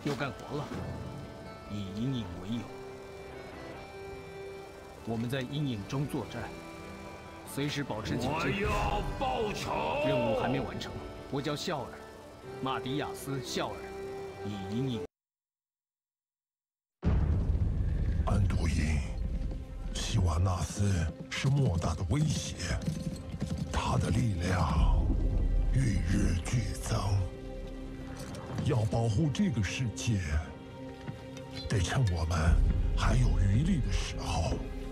又干活了，以阴影为友。我们在阴影中作战，随时保持警戒。 我要报仇！ 任务还没完成。我叫孝尔，马迪亚斯·孝尔，以阴影。 安都因，希瓦纳斯是莫大的威胁，他的力量与日俱增。要保护这个世界，得趁我们还有余力的时候，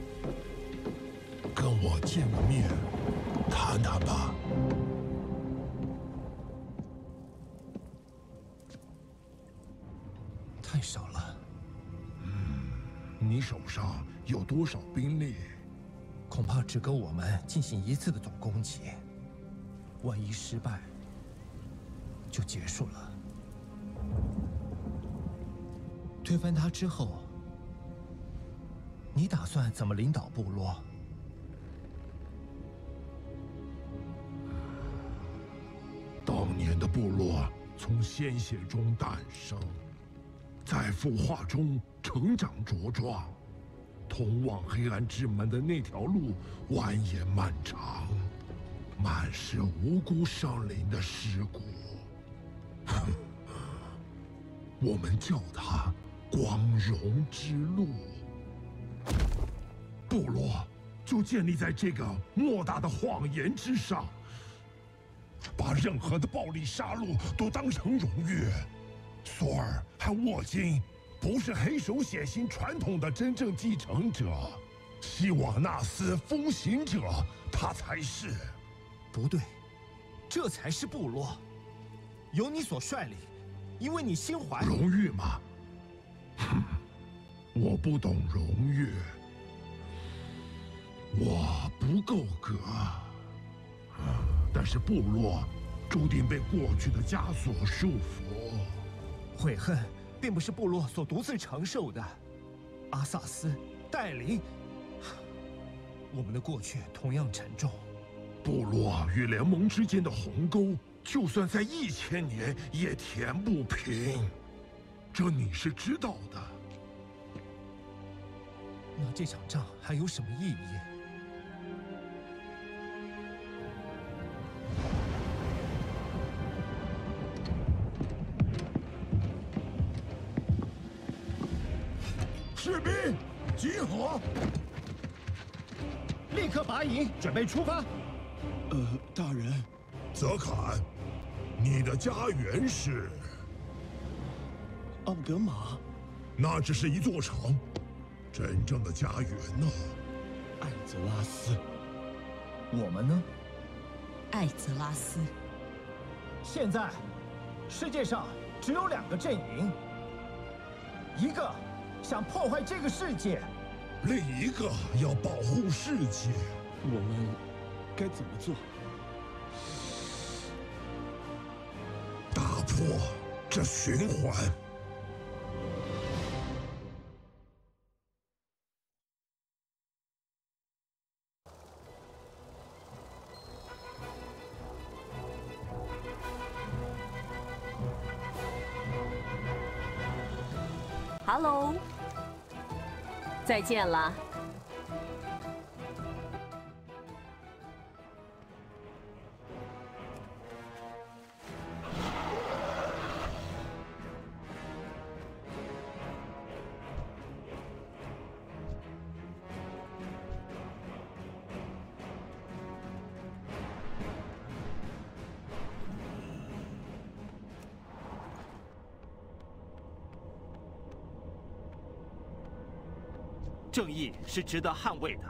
跟我见个面，谈谈吧。 太少了。 你手上有多少兵力？ 恐怕只够我们进行一次的总攻击。万一失败，就结束了。推翻他之后，你打算怎么领导部落？ 当年的部落从鲜血中诞生，在腐化中成长茁壮，通往黑暗之门的那条路蜿蜒漫长，满是无辜生灵的尸骨。我们叫它光荣之路。部落就建立在这个莫大的谎言之上，把任何的暴力杀戮都当成荣誉。索尔和沃金不是黑手血腥传统的真正继承者，希瓦纳斯风行者他才是。 不对，这才是部落，由你所率领，因为你心怀荣誉吗？哼，我不懂荣誉，我不够格。但是部落注定被过去的枷锁束缚。 悔恨并不是部落所独自承受的。阿萨斯、戴琳，我们的过去同样沉重。 部落与联盟之间的鸿沟，就算在1000年也填不平，这你是知道的。 那这场仗还有什么意义？ 士兵，集合！ 立刻拔营，准备出发。 大人， 泽坎，你的家园是？ 奥格玛， 那只是一座城，真正的家园呢？ 艾泽拉斯。 我们呢？ 艾泽拉斯。 现在，世界上只有2个阵营，一个想破坏这个世界， 另一个要保护世界。 我们该怎么做？ 打破这循环。 Hello， 再见了。 正义是值得捍卫的。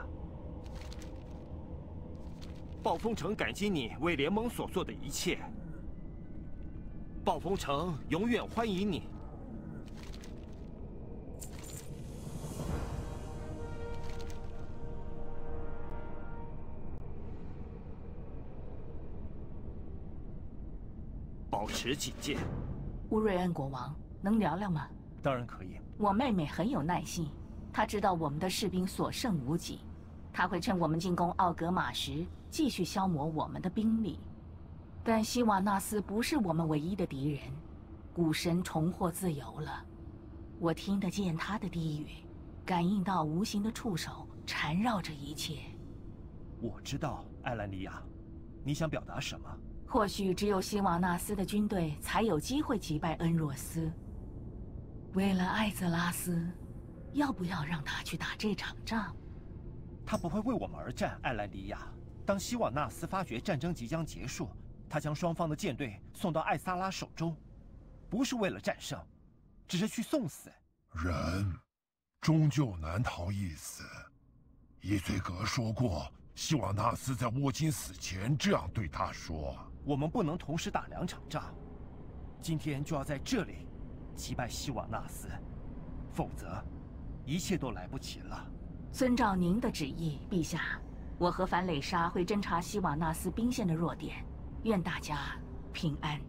暴风城感激你为联盟所做的一切。暴风城永远欢迎你。保持警戒。 乌瑞恩国王，能聊聊吗？ 当然可以。 我妹妹很有耐心。他知道我们的士兵所剩无几，他会趁我们进攻奥格玛时继续消磨我们的兵力。但希瓦纳斯不是我们唯一的敌人， 古神重获自由了。我听得见他的低语，感应到无形的触手缠绕着一切。 我知道，艾兰尼亚，你想表达什么？ 或许只有希瓦纳斯的军队才有机会击败恩若斯。为了艾泽拉斯，要不要让他去打这场仗？ 他不会为我们而战，艾兰尼亚。当希瓦纳斯发觉战争即将结束，他将双方的舰队送到艾萨拉手中，不是为了战胜，只是去送死。 人终究难逃一死。伊崔格说过，希瓦纳斯在沃金死前这样对他说：“ 我们不能同时打2场仗，今天就要在这里击败希瓦纳斯，否则一切都来不及了。” 遵照您的旨意，陛下，我和凡蕾莎会侦察希瓦纳斯兵线的弱点，愿大家平安。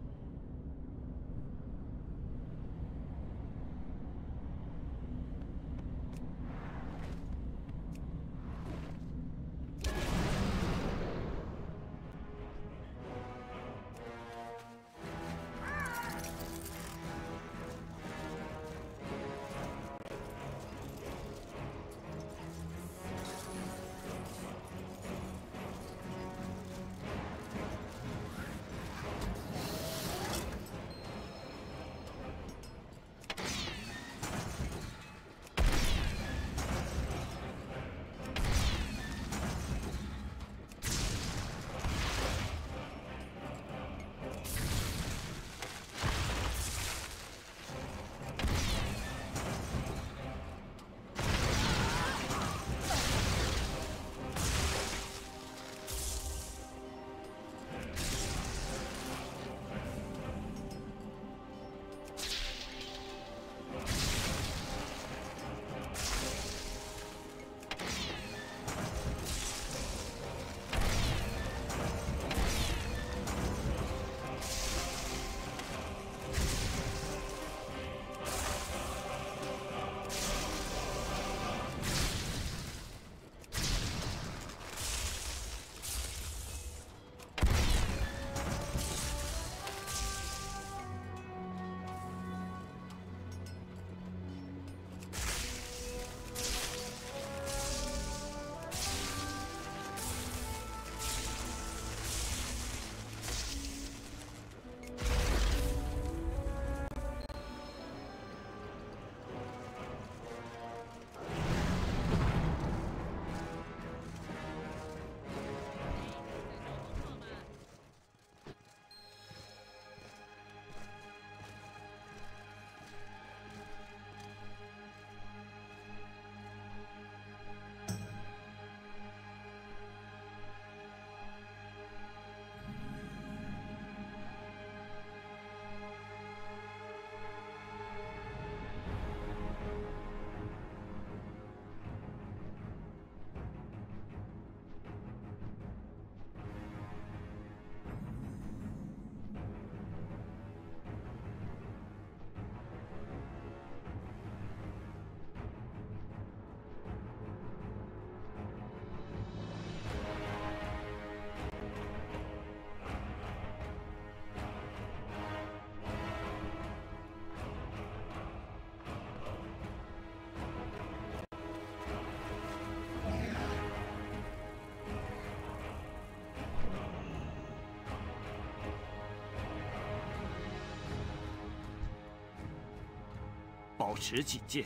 保持警戒。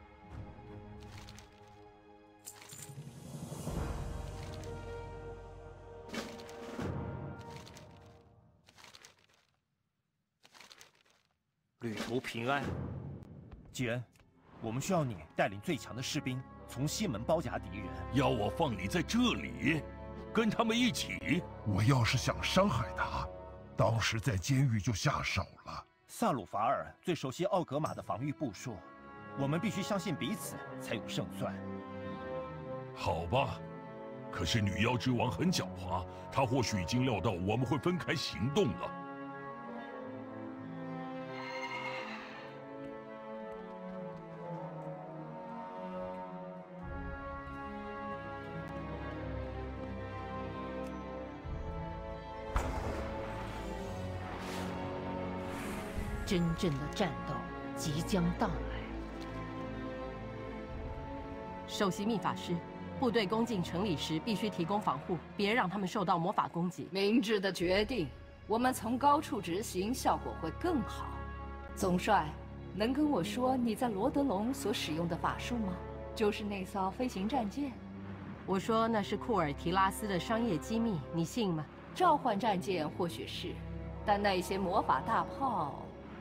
旅途平安。吉恩，我们需要你带领最强的士兵从西门包夹敌人。 要我放你在这里，跟他们一起？ 我要是想伤害他，当时在监狱就下手了。 萨鲁法尔最熟悉奥格玛的防御部署，我们必须相信彼此才有胜算。 好吧，可是女妖之王很狡猾，她或许已经料到我们会分开行动了。 真正的战斗即将到来。 首席秘法师，部队攻进城里时必须提供防护，别让他们受到魔法攻击。 明智的决定，我们从高处执行，效果会更好。总帅，能跟我说你在罗德隆所使用的法术吗？就是那艘飞行战舰。 我说那是库尔提拉斯的商业机密，你信吗？ 召唤战舰或许是，但那些魔法大炮……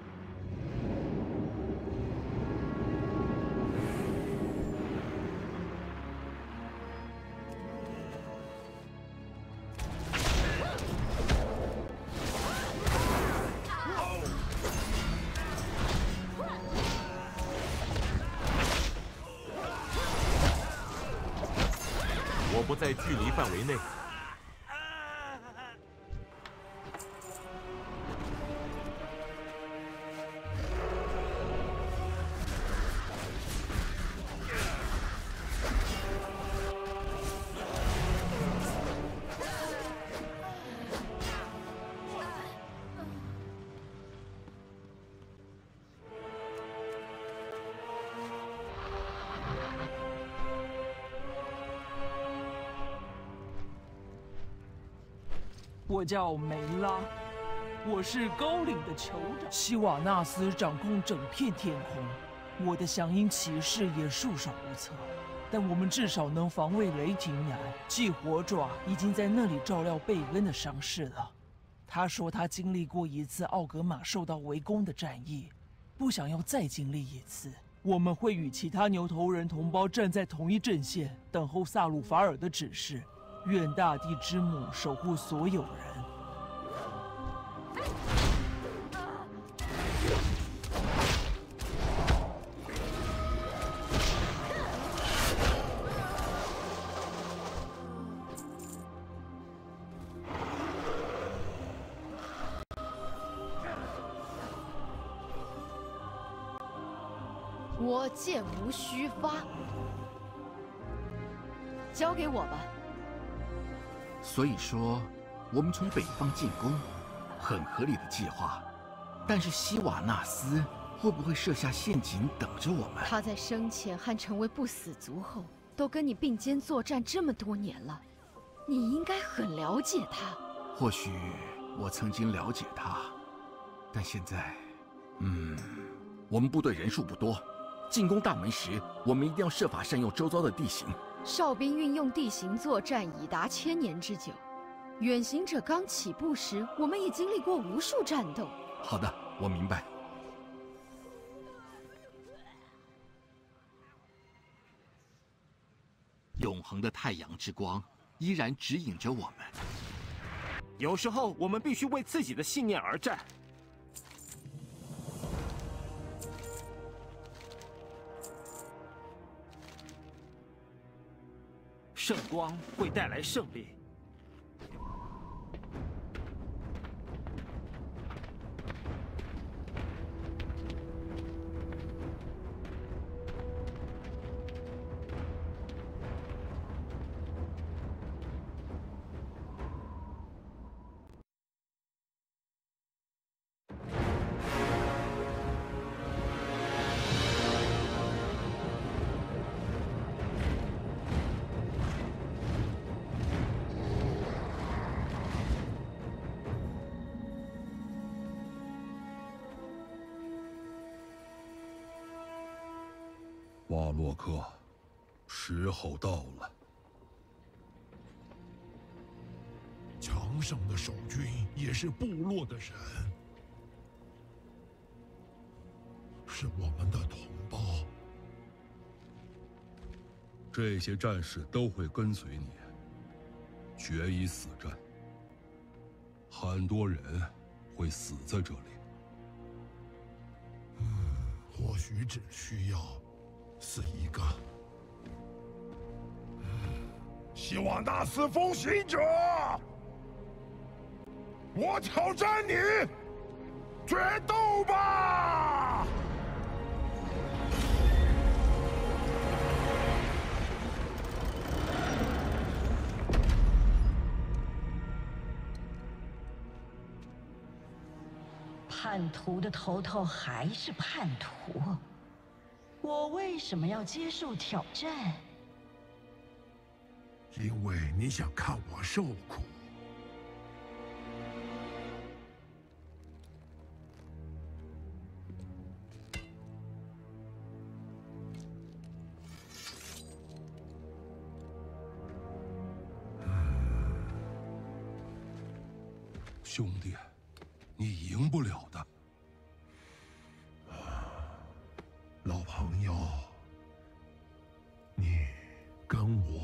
我不在距离范围内。 我叫梅拉，我是高岭的酋长。希瓦纳斯掌控整片天空，我的响应骑士也束手无策。但我们至少能防卫雷霆男。祭火爪已经在那里照料贝恩的伤势了。他说他经历过一次奥格玛受到围攻的战役，不想要再经历一次。我们会与其他牛头人同胞站在同一阵线，等候萨鲁法尔的指示。愿大地之母守护所有人。 我箭无虚发，交给我吧。 所以说，我们从北方进攻，很合理的计划。但是希瓦纳斯会不会设下陷阱等着我们？ 他在生前和成为不死族后，都跟你并肩作战这么多年了，你应该很了解他。 或许我曾经了解他，但现在，我们部队人数不多，进攻大门时，我们一定要设法善用周遭的地形。 哨兵运用地形作战已达1000年之久，远行者刚起步时，我们也经历过无数战斗。 好的，我明白。永恒的太阳之光依然指引着我们。 有时候，我们必须为自己的信念而战。圣光会带来胜利。 瓦洛克，时候到了。强盛的守军也是部落的人，是我们的同胞。这些战士都会跟随你，决一死战。很多人会死在这里。或许只需要死一个。希瓦纳斯风行者，我挑战你，决斗吧！ 派叛徒的头头还是叛徒，我为什么要接受挑战？ 因为你想看我受苦。 兄弟，你赢不了的。 老朋友，你跟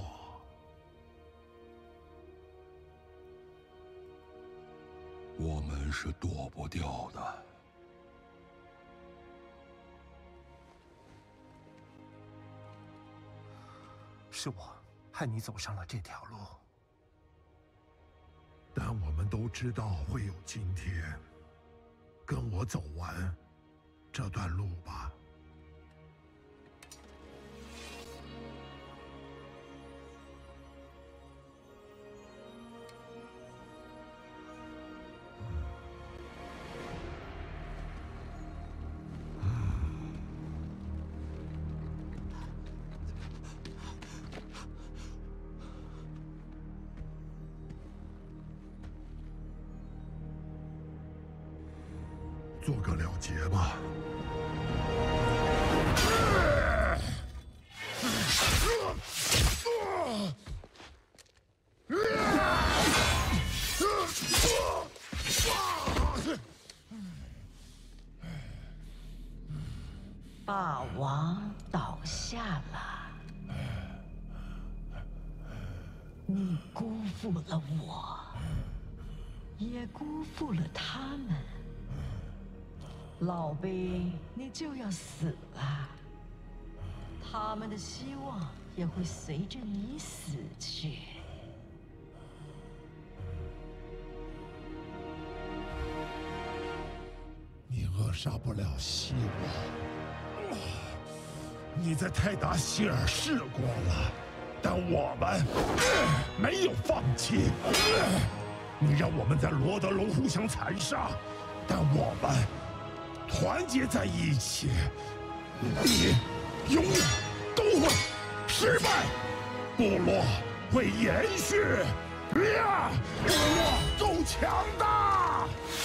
我们是躲不掉的。 是我害你走上了这条路。 但我们都知道会有今天。跟我走完这段路吧。做个了结吧。 霸王倒下了，你辜负了我，也辜负了他们。老兵，你就要死了，他们的希望也会随着你死去。 你扼杀不了希望。你在泰达希尔试过了，但我们没有放弃。你让我们在罗德隆互相残杀，但我们团结在一起，你永远都会失败，部落会延续，部落够强大。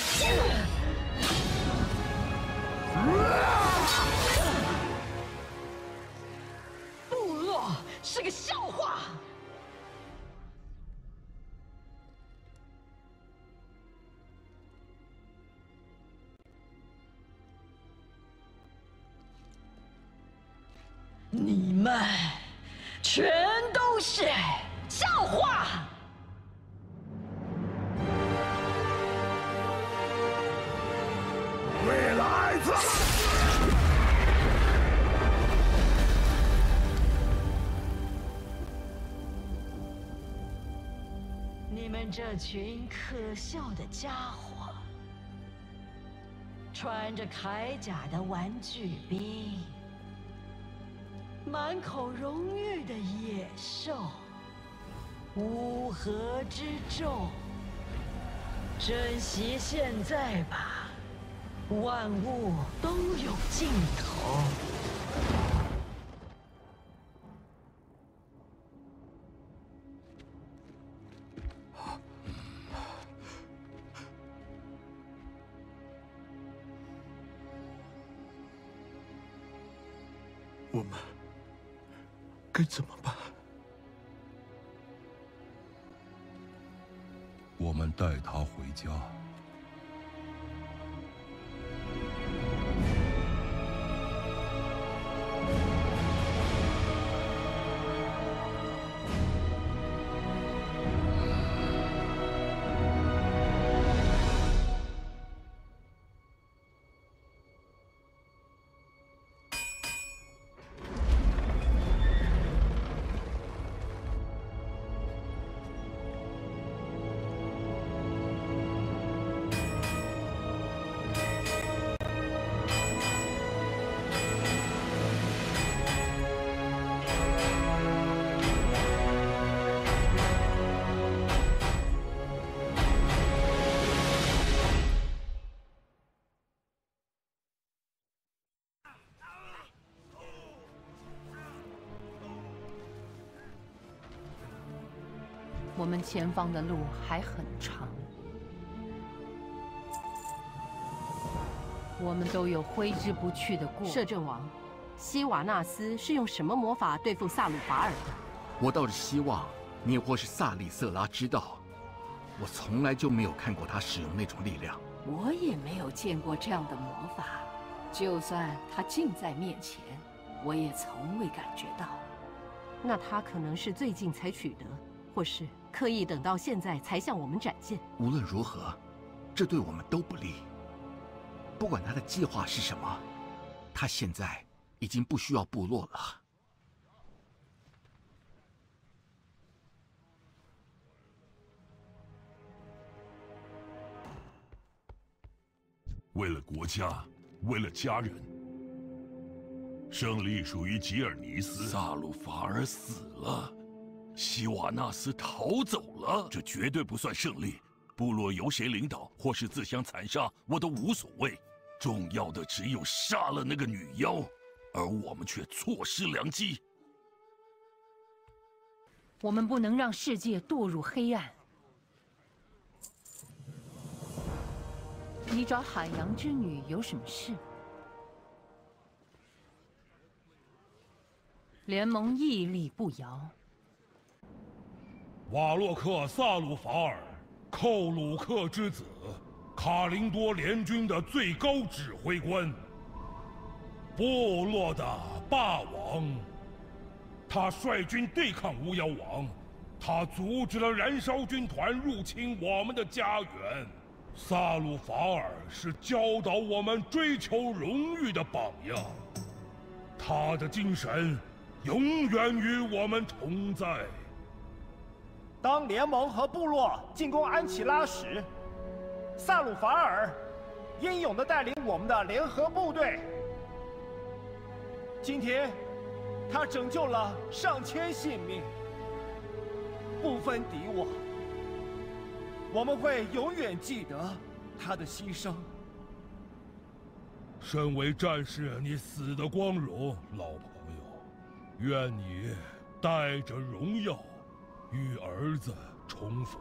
部落是个笑话。你们全都是笑话！ 为了艾泽拉斯， 你们这群可笑的家伙，穿着铠甲的玩具兵。满口荣誉的野兽，乌合之众，珍惜现在吧，万物都有尽头。 我们该怎么办？ 我们带他回家。 我们前方的路还很长，我们都有挥之不去的过。 摄政王，希瓦纳斯是用什么魔法对付萨鲁法尔的？ 我倒是希望你也或是萨利瑟拉知道，我从来就没有看过他使用那种力量。 我也没有见过这样的魔法，就算他近在面前，我也从未感觉到。 那他可能是最近才取得，或是刻意等到现在才向我们展现。 无论如何，这对我们都不利。不管他的计划是什么，他现在已经不需要部落了。 为了国家，为了家人，胜利属于吉尔尼斯。 萨鲁法尔死了，希瓦纳斯逃走了， 这绝对不算胜利。部落由谁领导，或是自相残杀，我都无所谓。重要的只有杀了那个女妖，而我们却错失良机。 我们不能让世界堕入黑暗。你找海洋之女有什么事？联盟屹立不摇。 瓦洛克萨鲁法尔，寇鲁克之子，卡林多联军的最高指挥官，部落的霸王。他率军对抗巫妖王，他阻止了燃烧军团入侵我们的家园。萨鲁法尔是教导我们追求荣誉的榜样，他的精神永远与我们同在。 当联盟和部落进攻安琪拉时，萨鲁法尔英勇地带领我们的联合部队。今天，他拯救了上千性命，不分敌我。我们会永远记得他的牺牲。 身为战士，你死的光荣，老朋友。愿你带着荣耀与儿子重逢。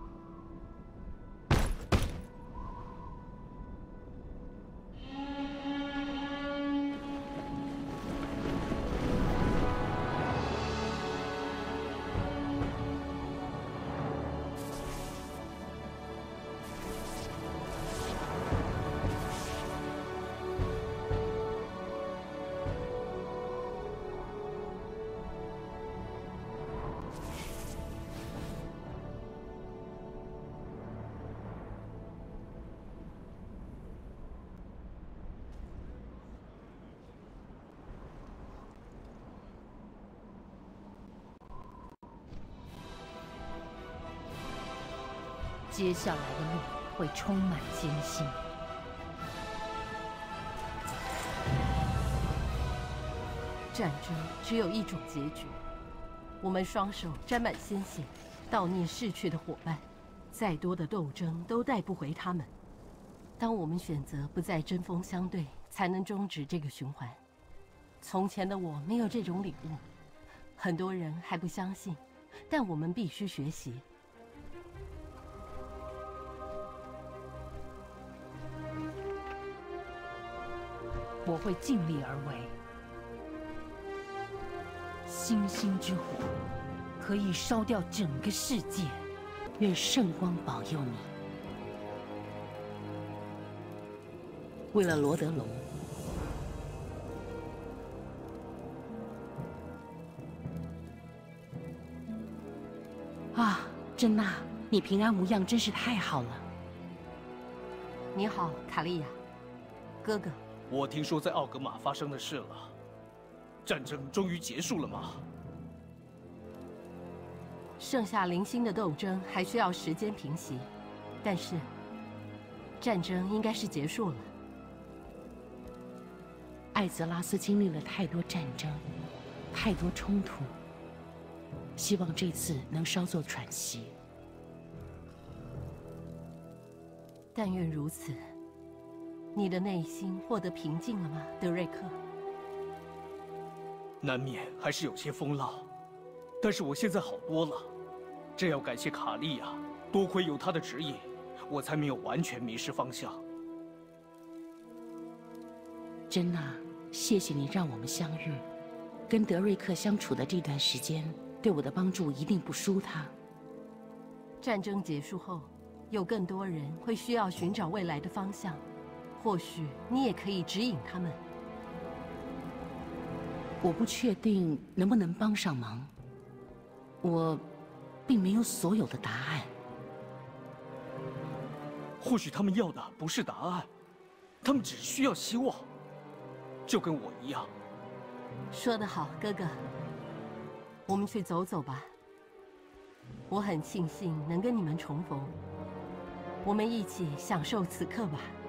接下来的路会充满艰辛。 战争只有一种结局，我们双手沾满鲜血，悼念逝去的伙伴。再多的斗争都带不回他们。当我们选择不再针锋相对，才能终止这个循环。从前的我没有这种领悟，很多人还不相信，但我们必须学习。 我会尽力而为。星星之火可以烧掉整个世界，愿圣光保佑你。 为了罗德隆，啊，珍娜，你平安无恙，真是太好了。 你好，卡利亚，哥哥。 我听说在奥格玛发生的事了，战争终于结束了吗？ 剩下零星的斗争还需要时间平息，但是战争应该是结束了。 艾泽拉斯经历了太多战争，太多冲突，希望这次能稍作喘息。 但愿如此。你的内心获得平静了吗，德瑞克？ 难免还是有些风浪，但是我现在好多了。 这要感谢卡利亚，多亏有她的指引，我才没有完全迷失方向。 珍娜，谢谢你让我们相遇。跟德瑞克相处的这段时间，对我的帮助一定不输他。 战争结束后，有更多人会需要寻找未来的方向，或许你也可以指引他们。 我不确定能不能帮上忙，我并没有所有的答案。 或许他们要的不是答案，他们只需要希望，就跟我一样。 说得好，哥哥。我们去走走吧。我很庆幸能跟你们重逢，我们一起享受此刻吧。